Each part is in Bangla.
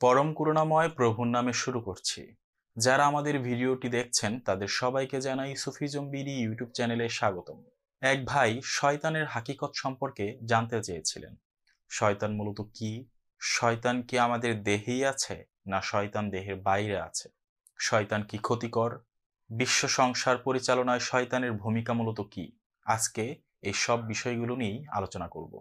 পরম করুণাময় প্রভুর নামে শুরু করছি। যারা আমাদের ভিডিওটি দেখছেন তাদের সবাইকে জানাই সুফিজম বিডি ইউটিউব চ্যানেলে স্বাগতম। এক ভাই শয়তানের হাকিকত সম্পর্কে জানতে চেয়েছিলেন। শয়তান মূলত কি? শয়তান কি আমাদের দেহেই আছে, না শয়তান দেহের বাইরে আছে? শয়তান কি ক্ষতিকর? বিশ্ব সংসার পরিচালনায় শয়তানের ভূমিকা মূলত কি? আজকে এই সব বিষয়গুলো নিয়েই আলোচনা করব।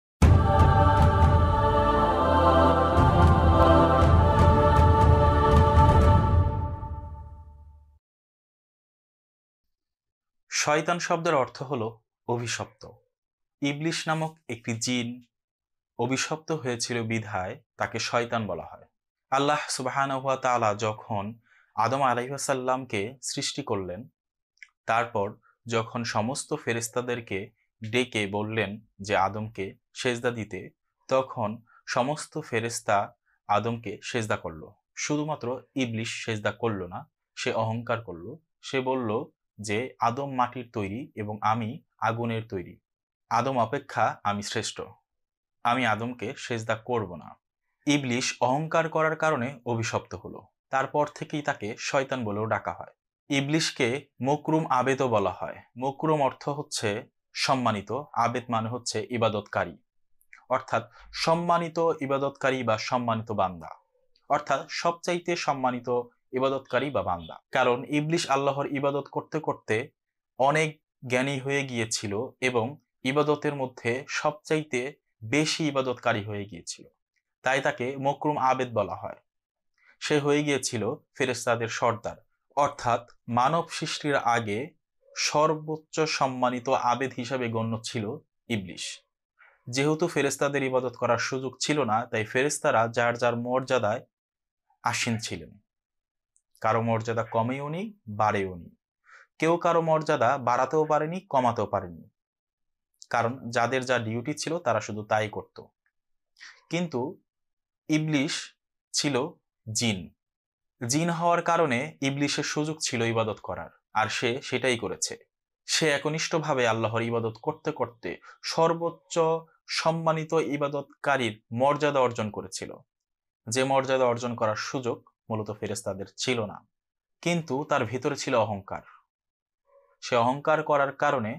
শয়তান শব্দের অর্থ হলো অভিশপ্ত। ইবলিশ নামক একটি জিন অভিশপ্ত হয়েছিল বিধায় তাকে শয়তান বলা হয়। আল্লাহ সুবহানাহু ওয়া তাআলা যখন আদম আলাইহিস সালামকে সৃষ্টি করলেন, তারপর যখন সমস্ত ফেরেশতাদেরকে ডেকে বললেন যে আদমকে সেজদা দিতে, তখন সমস্ত ফেরেশতা আদমকে সেজদা করল। শুধুমাত্র ইবলিশ সেজদা করল না, সে অহংকার করল। সে বলল যে আদম মাটির তৈরি এবং আমি আগুনের তৈরি। আদম অপেক্ষা আমি শ্রেষ্ঠ। আমি আদমকে সেজদা করব না। ইবলিশ অহংকার করার কারণে অভিশপ্ত হলো। তারপর থেকেই তাকে শয়তান বলেও ডাকা হয়। ইবলিশকে মকরুম আবেদও বলা হয়। মকরুম অর্থ হচ্ছে সম্মানিত, আবেদ মানে হচ্ছে ইবাদতকারী, অর্থাৎ সম্মানিত ইবাদতকারী বা সম্মানিত বান্দা, অর্থাৎ সবচাইতে সম্মানিত ইবাদতকারী বা বান্দা। কারণ ইবলিশ আল্লাহর ইবাদত করতে করতে অনেক জ্ঞানী হয়ে গিয়েছিল এবং ইবাদতের মধ্যে সবচাইতে বেশি ইবাদতকারী হয়ে গিয়েছিল, তাই তাকে মকরুম আবেদ বলা হয়। সে হয়ে গিয়েছিল ফেরেশতাদের সর্দার, অর্থাৎ মানব সৃষ্টির আগে সর্বোচ্চ সম্মানিত আবেদ হিসাবে গণ্য ছিল ইবলিশ। যেহেতু ফেরেশতাদের ইবাদত করার সুযোগ ছিল না, তাই ফেরেশতারা যার যার মর্যাদায় আসীন ছিলেন। কারো মর্যাদা কমেও নি, বাড়েও নি। কেউ কারো মর্যাদা বাড়াতেও পারেনি, কমাতেও পারেনি, কারণ যাদের যা ডিউটি ছিল তারা শুধু তাই করত। কিন্তু ইবলিশ ছিল জিন। জিন হওয়ার কারণে ইবলিশের সুযোগ ছিল ইবাদত করার, আর সে সেটাই করেছে। সে একনিষ্ঠভাবে আল্লাহর ইবাদত করতে করতে সর্বোচ্চ সম্মানিত ইবাদতকারীর মর্যাদা অর্জন করেছিল, যে মর্যাদা অর্জন করার সুযোগ মূলত ফেরেশতাদের ছিল না। কিন্তু তার ভিতরে ছিল অহংকার। সে অহংকার করার কারণে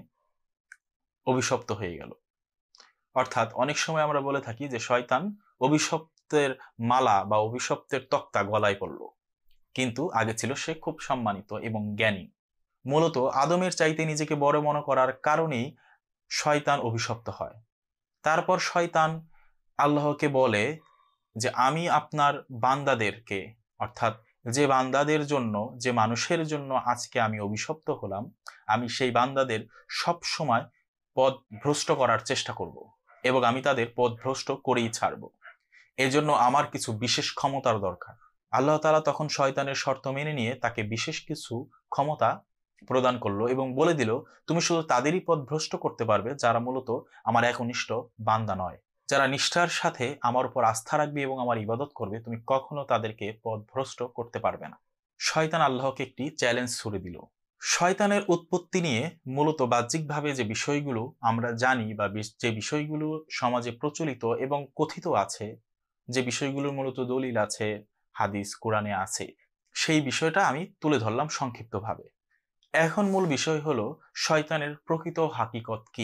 অভিশপ্ত হয়ে গেল। অর্থাৎ অনেক সময় আমরা বলে থাকি যে শয়তান অভিশপ্তের মালা বা অভিশপ্তের তক্তা গলায় পড়ল, কিন্তু আগে ছিল সে খুব সম্মানিত এবং জ্ঞানী। মূলত আদমের চাইতে নিজেকে বড় মনে করার কারণেই শয়তান অভিশপ্ত হয়। তারপর শয়তান আল্লাহকে বলে যে আমি আপনার বান্দাদেরকে, অর্থাৎ যে বান্দাদের জন্য, যে মানুষের জন্য আজকে আমি অভিশপ্ত হলাম, আমি সেই বান্দাদের সব সময় পথ ভ্রষ্ট করার চেষ্টা করব এবং আমি তাদের পথ ভ্রষ্ট করেই ছাড়ব। এজন্য আমার কিছু বিশেষ ক্ষমতার দরকার। আল্লাহ তাআলা তখন শয়তানের শর্ত মেনে নিয়ে তাকে বিশেষ কিছু ক্ষমতা প্রদান করলো এবং বলে দিল, তুমি শুধু তাদেরই পথ ভ্রষ্ট করতে পারবে যারা মূলত আমার একনিষ্ঠ বান্দা নয়। যারা নিষ্ঠার সাথে আমার উপর আস্থা রাখবে এবং আমার ইবাদত করবে, তুমি কখনো তাদেরকে পথ ভ্রষ্ট করতে পারবে না। শয়তান আল্লাহকে একটি চ্যালেঞ্জ ছুড়ে দিল। শয়তানের উৎপত্তি নিয়ে মূলত বাহ্যিকভাবে যে বিষয়গুলো আমরা জানি বা যে বিষয়গুলো সমাজে প্রচলিত এবং কথিত আছে, যে বিষয়গুলোর মূলত দলিল আছে, হাদিস কোরআনে আছে, সেই বিষয়টা আমি তুলে ধরলাম সংক্ষিপ্তভাবে। এখন মূল বিষয় হলো শয়তানের প্রকৃত হাকিকত কি।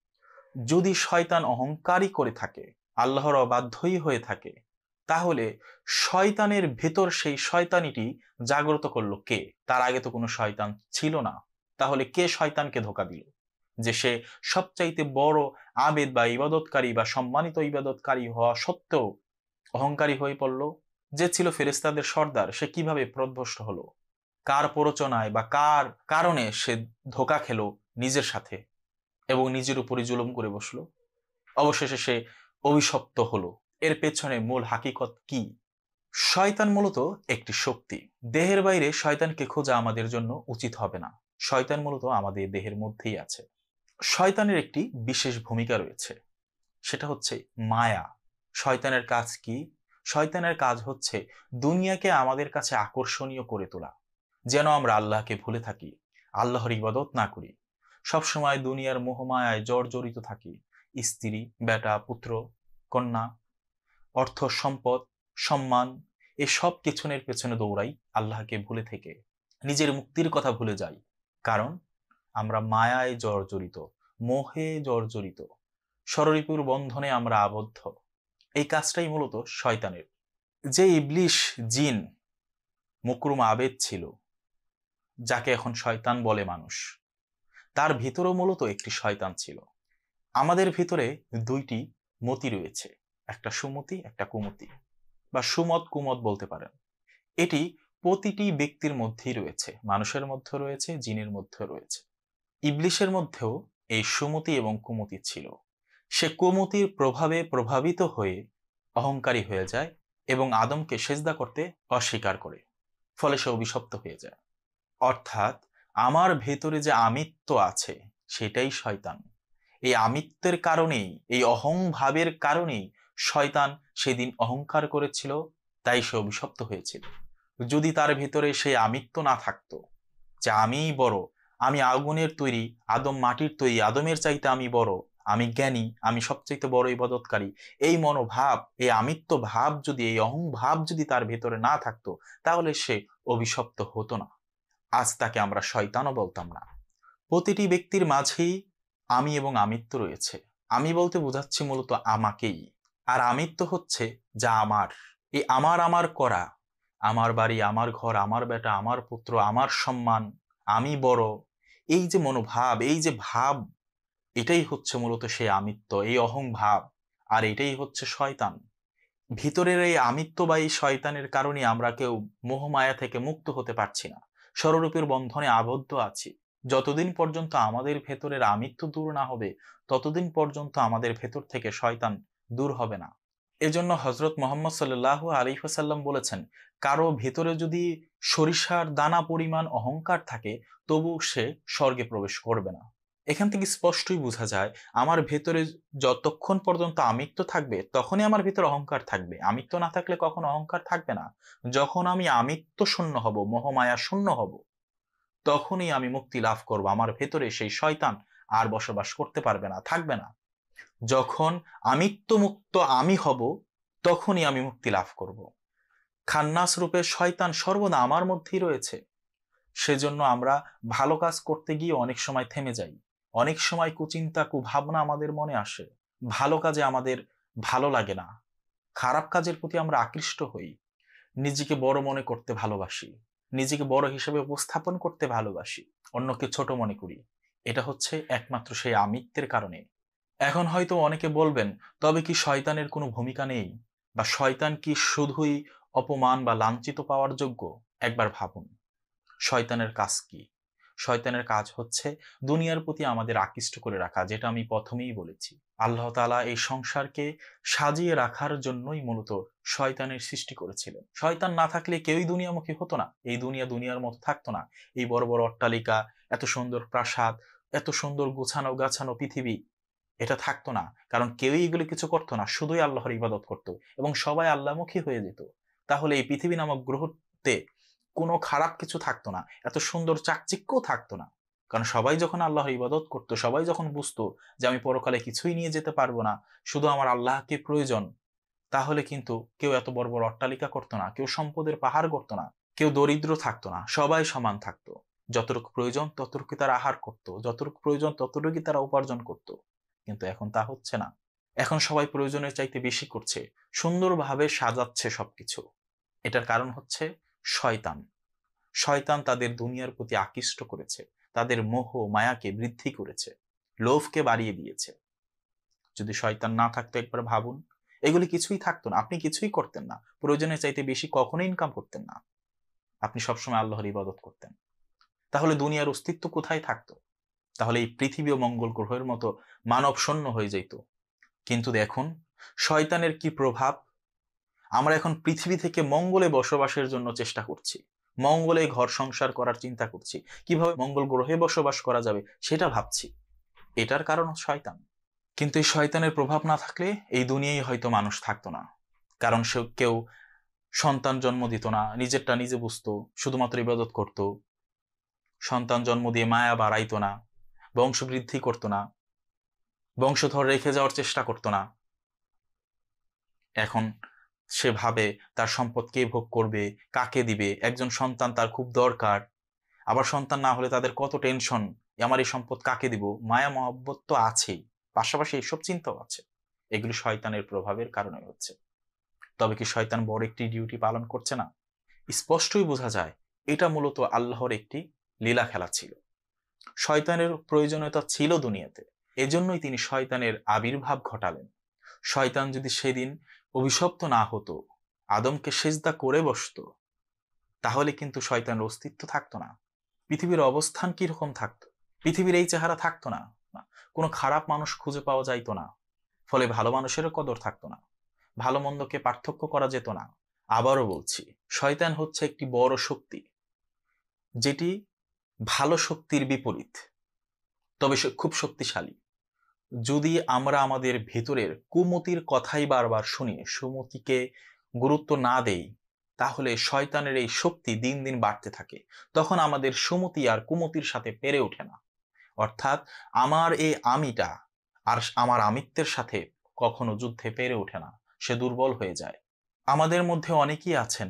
যদি শয়তান অহংকারই করে থাকে, আল্লাহর অবাধ্যই হয়ে থাকে, তাহলে শয়তানের ভেতর সেই শয়তানিটি জাগ্রত করলো কে? তার আগে তো কোনো শয়তান ছিল না। তাহলে কে শয়তানকে ধোঁকা দিল যে সে সবচাইতে বড় আবেদ বা ইবাদতকারী বা সম্মানিত ইবাদতকারী হওয়া সত্ত্বেও অহংকারী হয়ে পড়ল? যে ছিল ফেরেশতাদের সর্দার, সে কিভাবে পথভ্রষ্ট হলো? কার প্ররোচনায় বা কার কারণে সে ধোঁকা খেলো নিজের সাথে এবং নিজের উপরই জুলুম করে বসলো? অবশেষে সে অভিশপ্ত হলো। এর পেছনে মূল হাকিকত কি? শয়তান মূলত একটি শক্তি। দেহের বাইরে শয়তানকে খোঁজা আমাদের জন্য উচিত হবে না। শয়তান মূলত আমাদের দেহের মধ্যেই আছে। শয়তানের একটি বিশেষ ভূমিকা রয়েছে, সেটা হচ্ছে মায়া। শয়তানের কাজ কি? শয়তানের কাজ হচ্ছে দুনিয়াকে আমাদের কাছে আকর্ষণীয় করে তোলা, যেন আমরা আল্লাহকে ভুলে থাকি, আল্লাহর ইবাদত না করি, সবসময় দুনিয়ার মোহমায়ায় জর্জরিত থাকি। স্ত্রী, বেটা, পুত্র, কন্যা, অর্থ সম্পদ সম্মান এসব কিছুনের পেছনে দৌড়াই, আল্লাহকে ভুলে থেকে নিজের মুক্তির কথা ভুলে যাই। কারণ আমরা মায়ায় জর্জরিত, মোহে জর্জরিত, ষড়রিপুর বন্ধনে আমরা আবদ্ধ। এই কাজটাই মূলত শয়তানের। যে ইবলিশ জিন মুকরুম আবেদ ছিল, যাকে এখন শয়তান বলে মানুষ, তার ভিতরেও মূলত একটি শয়তান ছিল। আমাদের ভিতরে দুইটি মতি রয়েছে, একটা সুমতি একটা কুমতি, বা সুমত কুমত বলতে পারেন। এটি প্রতিটি ব্যক্তির মধ্যেই রয়েছে, মানুষের মধ্যে রয়েছে, জিনের মধ্যে রয়েছে। ইবলিশের মধ্যেও এই সুমতি এবং কুমতি ছিল। সে কুমতির প্রভাবে প্রভাবিত হয়ে অহংকারী হয়ে যায় এবং আদমকে সেজদা করতে অস্বীকার করে, ফলে সে অভিশপ্ত হয়ে যায়। অর্থাৎ আমার ভেতরে যে আমিত্ব আছে সেটাই শয়তান। এই আমিত্বের কারণেই, এই অহংভাবের কারণেই শয়তান সেদিন অহংকার করেছিল, তাই সে অভিশপ্ত হয়েছিল। যদি তার ভিতরে সেই আমিত্ব না থাকতো যে আমিই বড়, আমি আগুনের তৈরি, আদম মাটির তৈরি, আদমের চাইতে আমি বড়, আমি জ্ঞানী, আমি সবচাইতে বড় ইবাদতকারী, এই মনোভাব, এই আমিত্ব ভাব যদি, এই অহংভাব যদি তার ভেতরে না থাকতো, তাহলে সে অভিশপ্ত হতো না। আজ তাকে আমরা শয়তানও বলতাম না। প্রতিটি ব্যক্তির মাঝেই আমি এবং আমিত্ব রয়েছে। আমি বলতে বোঝাচ্ছি মূলত আমাকেই। আর আমিত্ব হচ্ছে যা আমার। এই আমার আমার করা, আমার বাড়ি, আমার ঘর, আমার বেটা, আমার পুত্র, আমার সম্মান, আমি বড়, এই যে মনোভাব, এই যে ভাব, এটাই হচ্ছে মূলত সেই আমিত্ব, এই অহংভাব। আর এটাই হচ্ছে শয়তান। ভিতরের এই আমিত্ব বা এই শয়তানের কারণে আমরা কেউ মোহমায়া থেকে মুক্ত হতে পারছি না, ষড়রূপের বন্ধনে আবদ্ধ আছি। যতদিন পর্যন্ত আমাদের ভেতরের আমিত্ব দূর না হবে, ততদিন পর্যন্ত আমাদের ভেতর থেকে শয়তান দূর হবে না। এজন্য হযরত মুহাম্মদ সাল্লাল্লাহু আলাইহি ওয়াসাল্লাম বলেছেন, কারো ভেতরে যদি সরিষার দানা পরিমাণ অহংকার থাকে, তবু সে স্বর্গে প্রবেশ করবে না। এখান থেকে স্পষ্টই বোঝা যায়, আমার ভেতরে যতক্ষণ পর্যন্ত আমিত্ব থাকবে তখনই আমার ভিতরে অহংকার থাকবে। আমিত্ব না থাকলে কখনো অহংকার থাকবে না। যখন আমি আমিত্ব শূন্য হব, মোহমায়া শূন্য হব, তখনই আমি মুক্তি লাভ করব। আমার ভেতরে সেই শয়তান আর বসবাস করতে পারবে না, থাকবে না। যখন আমিত্ব মুক্ত আমি হব, তখনই আমি মুক্তি লাভ করব। খান্নাস রূপে শয়তান সর্বদা আমার মধ্যেই রয়েছে। সেজন্য আমরা ভালো কাজ করতে গিয়ে অনেক সময় থেমে যাই। অনেক সময় কুচিন্তা কুভাবনা আমাদের মনে আসে। ভালো কাজে আমাদের ভালো লাগে না, খারাপ কাজের প্রতি আমরা আকৃষ্ট হই। নিজেকে বড় মনে করতে ভালোবাসি, নিজেকে বড় হিসেবে উপস্থাপন করতে ভালোবাসি, অন্যকে ছোট মনে করি। এটা হচ্ছে একমাত্র সেই আমিত্বের কারণে। এখন হয়তো অনেকে বলবেন, তবে কি শয়তানের কোনো ভূমিকা নেই, বা শয়তান কি শুধুই অপমান বা লাঞ্ছিত পাওয়ার যোগ্য? একবার ভাবুন, শয়তানের কাজ কি? শয়তানের কাজ হচ্ছে দুনিয়ার প্রতি আমাদের আকৃষ্ট করে রাখা, যেটা আমি প্রথমেই বলেছি। আল্লাহ তাআলা এই সংসারকে সাজিয়ে রাখার জন্যই মূলত শয়তানের সৃষ্টি করেছিলেন। শয়তান না থাকলে কেউই দুনিয়ামুখী হতো না, এই দুনিয়া দুনিয়ার মতো থাকতো না। এই বড় বড় অট্টালিকা, এত সুন্দর প্রাসাদ, এত সুন্দর গোছানো গাছানো পৃথিবী, এটা থাকতো না। কারণ কেউই এগুলো কিছু করতো না, শুধুই আল্লাহর ইবাদত করতো এবং সবাই আল্লাহমুখী হয়ে যেত। তাহলে এই পৃথিবী নামক গ্রহতে কোনো খারাপ কিছু থাকতো না, এত সুন্দর চাকচিক্যও থাকতো না। কারণ সবাই যখন আল্লাহর ইবাদত করতো, সবাই যখন বুঝতো যে আমি পরকালে কিছুই নিয়ে যেতে পারবো না, শুধু আমার আল্লাহকে প্রয়োজন, তাহলে কিন্তু কেউ এত বড় বড় অট্টালিকা করতো না, কেউ সম্পদের পাহাড় করতো না, কেউ দরিদ্র থাকতো না, সবাই সমান থাকতো। যতটুকু প্রয়োজন ততটুকু তারা আহার করত, যতটুকু প্রয়োজন ততটুকু তারা উপার্জন করত। কিন্তু এখন তা হচ্ছে না। এখন সবাই প্রয়োজনের চাইতে বেশি করছে, সুন্দরভাবে সাজাচ্ছে সবকিছু। এটার কারণ হচ্ছে শয়তান। শয়তান তাদের দুনিয়ার প্রতি আকৃষ্ট করেছে, তাদের মোহ মায়াকে বৃদ্ধি করেছে, লোভকে বাড়িয়ে দিয়েছে। যদি শয়তান না থাকতো, একবার ভাবুন, এগুলি কিছুই থাকতো না, আপনি কিছুই করতেন না, প্রয়োজনের চাইতে বেশি কখনোই ইনকাম করতেন না, আপনি সবসময় আল্লাহর ইবাদত করতেন। তাহলে দুনিয়ার অস্তিত্ব কোথায় থাকতো? তাহলে এই পৃথিবী ও মঙ্গল গ্রহের মতো মানব শূন্য হয়ে যেত। কিন্তু দেখুন শয়তানের কি প্রভাব। আমরা এখন পৃথিবী থেকে মঙ্গলে বসবাসের জন্য চেষ্টা করছি, মঙ্গলে ঘর সংসার করার চিন্তা করছি, কিভাবে মঙ্গল গ্রহে বসবাস করা যাবে সেটা ভাবছি। এটার কারণ শয়তান। কিন্তু এই শয়তানের প্রভাব না থাকলে এই দুনিয়ায় হয়তো মানুষ থাকতো না। কারণ সে কেউ সন্তান জন্ম দিত না, নিজেরটা নিজে বুঝতো, শুধুমাত্র ইবাদত করত। সন্তান জন্ম দিয়ে মায়া বাড়াইতো না, বংশবৃদ্ধি করতো না, বংশধর রেখে যাওয়ার চেষ্টা করতো না। এখন সে ভাবে তার সম্পদ কে ভোগ করবে, কাকে দিবে, একজন সন্তান তার খুব দরকার, আবার সন্তান না হলে তাদের কত টেনশন, আমার এই সম্পদ কাকে দিব। মায়া মহব্বত তো আছেই, পাশাপাশি এইসব চিন্তাও আছে। এগুলি শয়তানের প্রভাবের কারণে হচ্ছে। তবে কি শয়তান বড় একটি ডিউটি পালন করছে না? স্পষ্টই বোঝা যায় এটা মূলত আল্লাহর একটি লীলা খেলা ছিল। শয়তানের প্রয়োজনীয়তা ছিল দুনিয়াতে, এজন্যই তিনি শয়তানের আবির্ভাব ঘটালেন। শয়তান যদি সেদিন অভিশপ্ত না হতো, আদমকে সেজদা করে বসতো, তাহলে কিন্তু শয়তানের অস্তিত্ব থাকতো না। পৃথিবীর অবস্থান কিরকম থাকতো? পৃথিবীর এই চেহারা থাকতো না। কোনো খারাপ মানুষ খুঁজে পাওয়া যাইতো না, ফলে ভালো মানুষেরও কদর থাকতো না, ভালো মন্দকে পার্থক্য করা যেত না। আবারও বলছি, শয়তান হচ্ছে একটি বড় শক্তি, যেটি ভালো শক্তির বিপরীত, তবে সে খুব শক্তিশালী। যদি আমরা আমাদের ভেতরের কুমতির কথাই বারবার শুনি, সুমতিকে গুরুত্ব না দেই, তাহলে শয়তানের এই শক্তি দিন দিন বাড়তে থাকে। তখন আমাদের সুমতি আর কুমতির সাথে পেরে ওঠে না। অর্থাৎ আমার এই আমিটা আর আমার আমিত্বের সাথে কখনো যুদ্ধে পেরে ওঠে না, সে দুর্বল হয়ে যায়। আমাদের মধ্যে অনেকেই আছেন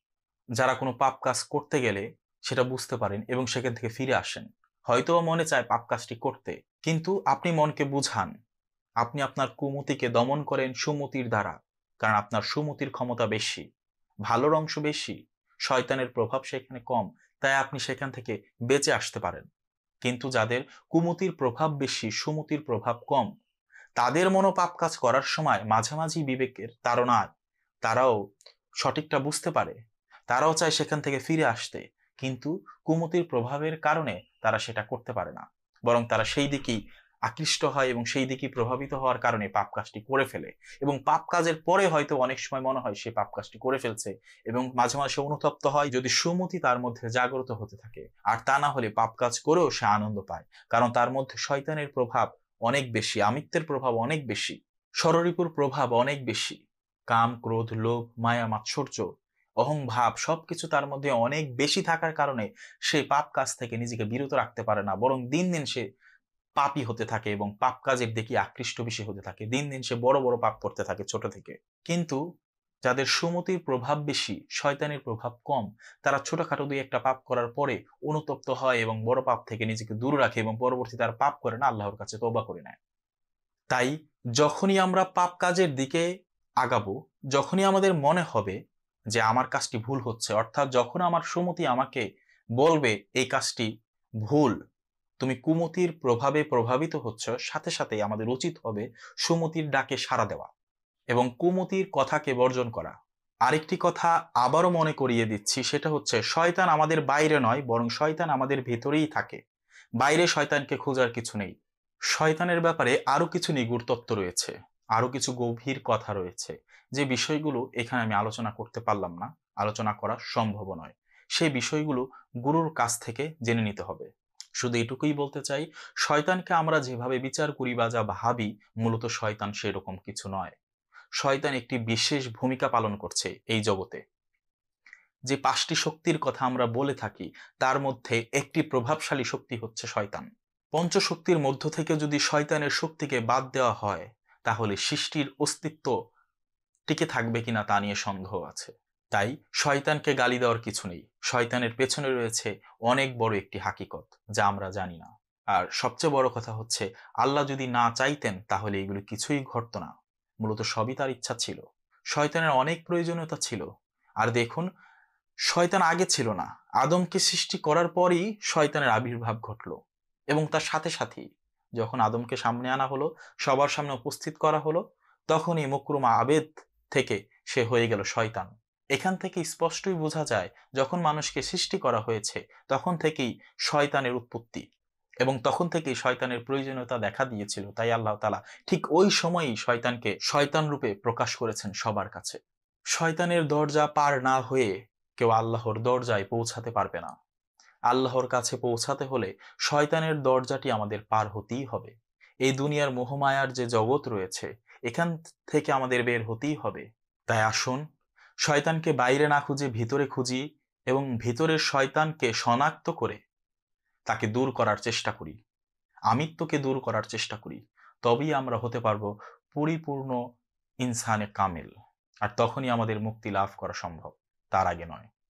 যারা কোনো পাপ কাজ করতে গেলে সেটা বুঝতে পারেন এবং সেখান থেকে ফিরে আসেন। হয়তো মনে চায় পাপ কাজটি করতে, কিন্তু আপনি মনকে বুঝান, আপনি আপনার কুমতিকে দমন করেন সুমতির দ্বারা, কারণ আপনার সুমতির ক্ষমতা বেশি, ভালোর অংশ বেশি, শয়তানের প্রভাব সেখানে কম, তাই আপনি সেখান থেকে বেঁচে আসতে পারেন। কিন্তু যাদের কুমতির প্রভাব বেশি, সুমতির প্রভাব কম, তাদের মনোপাপ কাজ করার সময় মাঝামাঝি বিবেকের তাড়নায় তারাও সঠিকটা বুঝতে পারে, তারাও চায় সেখান থেকে ফিরে আসতে, কিন্তু কুমতির প্রভাবের কারণে তারা সেটা করতে পারে না, বরং তারা সেই দিকেই আকৃষ্ট হয় এবং সেই দিকেই প্রভাবিত হওয়ার কারণে পাপ কাজটি করে ফেলে। এবং পাপ কাজের পরে হয়তো অনেক সময় মনে হয় সে পাপ কাজটি করে ফেলছে, এবং মাঝে মাঝে অনুতপ্ত হয় যদি সুমতি তার মধ্যে জাগ্রত হতে থাকে। আর তা না হলে পাপ কাজ করেও সে আনন্দ পায়, কারণ তার মধ্যে শয়তানের প্রভাব অনেক বেশি, আমিত্বের প্রভাব অনেক বেশি, ষড়রিপুর প্রভাব অনেক বেশি। কাম, ক্রোধ, লোভ, মায়া, মাৎসর্য, অহংভাব সবকিছু তার মধ্যে অনেক বেশি থাকার কারণে সে পাপ কাজ থেকে নিজেকে বিরত রাখতে পারে না, বরং দিন দিন সে পাপী হতে থাকে এবং পাপ কাজের দিকে আকৃষ্ট বেশি হতে থাকে। দিন দিন সে বড় বড় পাপ করতে থাকে ছোট থেকে। কিন্তু যাদের সুমতির প্রভাব বেশি, শয়তানের প্রভাব কম, তারা ছোটখাটো দুই একটা পাপ করার পরে অনুতপ্ত হয় এবং বড় পাপ থেকে নিজেকে দূর রাখে এবং পরবর্তীতে আর পাপ করে না, আল্লাহর কাছে তওবা করে নেয়। তাই যখনই আমরা পাপ কাজের দিকে আগাবো, যখনই আমাদের মনে হবে যে আমার কাজটি ভুল হচ্ছে, অর্থাৎ যখন আমার সুমতি আমাকে বলবে এই কাজটি ভুল, তুমি কুমতির প্রভাবে প্রভাবিত হচ্ছ, সাথে সাথেই আমাদের উচিত হবে সুমতির ডাকে সাড়া দেওয়া এবং কুমতির কথাকে বর্জন করা। আরেকটি কথা আবারও মনে করিয়ে দিচ্ছি, সেটা হচ্ছে শয়তান আমাদের বাইরে নয়, বরং শয়তান আমাদের ভেতরেই থাকে। বাইরে শয়তানকে খোঁজার কিছু নেই। শয়তানের ব্যাপারে আরো কিছু নিগূঢ় তত্ত্ব রয়েছে, আরো কিছু গভীর কথা রয়েছে, যে বিষয়গুলো এখানে আমি আলোচনা করতে পারলাম না, আলোচনা করা সম্ভব নয়। সেই বিষয়গুলো গুরুর কাছ থেকে জেনে নিতে হবে। শুধু এটুকুই বলতে চাই, শয়তানকে আমরা যেভাবে বিচার করি বা যা ভাবি, মূলত শয়তান সেরকম কিছু নয়। শয়তান একটি বিশেষ ভূমিকা পালন করছে এই জগতে। যে 5টি শক্তির কথা আমরা বলে থাকি, তার মধ্যে একটি প্রভাবশালী শক্তি হচ্ছে শয়তান। পঞ্চশক্তির মধ্য থেকে যদি শয়তানের শক্তিকে বাদ দেওয়া হয়, তাহলে সৃষ্টির অস্তিত্ব টিকে থাকবে কিনা তা নিয়ে সন্দেহ আছে। তাই শয়তানকে গালি দেওয়ার কিছু নেই। শয়তানের পেছনে রয়েছে অনেক বড় একটি হাকিকত, যা আমরা জানি না। আর সবচেয়ে বড় কথা হচ্ছে, আল্লাহ যদি না চাইতেন তাহলে এগুলো কিছুই ঘটতো না। মূলত সবই তার ইচ্ছা ছিল। শয়তানের অনেক প্রয়োজনীয়তা ছিল। আর দেখুন, শয়তান আগে ছিল না, আদমকে সৃষ্টি করার পরই শয়তানের আবির্ভাব ঘটলো। এবং তার সাথে সাথেই যখন আদমকে সামনে আনা হলো, সবার সামনে উপস্থিত করা হলো, তখনই মুকরুম আবেদ থেকে সে হয়ে গেল শয়তান। এখান থেকে স্পষ্টই বোঝা যায়, যখন মানুষকে সৃষ্টি করা হয়েছে তখন থেকেই শয়তানের উৎপত্তি, এবং তখন থেকেই শয়তানের প্রয়োজনীয়তা দেখা দিয়েছিল। তাই আল্লাহ তাআলা ঠিক ওই সময়ই শয়তানকে শয়তান রূপে প্রকাশ করেছেন সবার কাছে। শয়তানের দরজা পার না হয়ে কেউ আল্লাহর দরজায় পৌঁছাতে পারবে না। আল্লাহর কাছে পৌঁছাতে হলে শয়তানের দরজাটি আমাদের পার হতেই হবে। এই দুনিয়ার মোহমায়ার যে জগৎ রয়েছে, এখান থেকে আমাদের বের হতেই হবে। তাই আসুন, শয়তানকে বাইরে না খুঁজে ভিতরে খুঁজি এবং ভিতরের শয়তানকে শনাক্ত করে তাকে দূর করার চেষ্টা করি, আমিত্বকে দূর করার চেষ্টা করি। তবেই আমরা হতে পারবো পরিপূর্ণ ইনসানে কামেল। আর তখনই আমাদের মুক্তি লাভ করা সম্ভব, তার আগে নয়।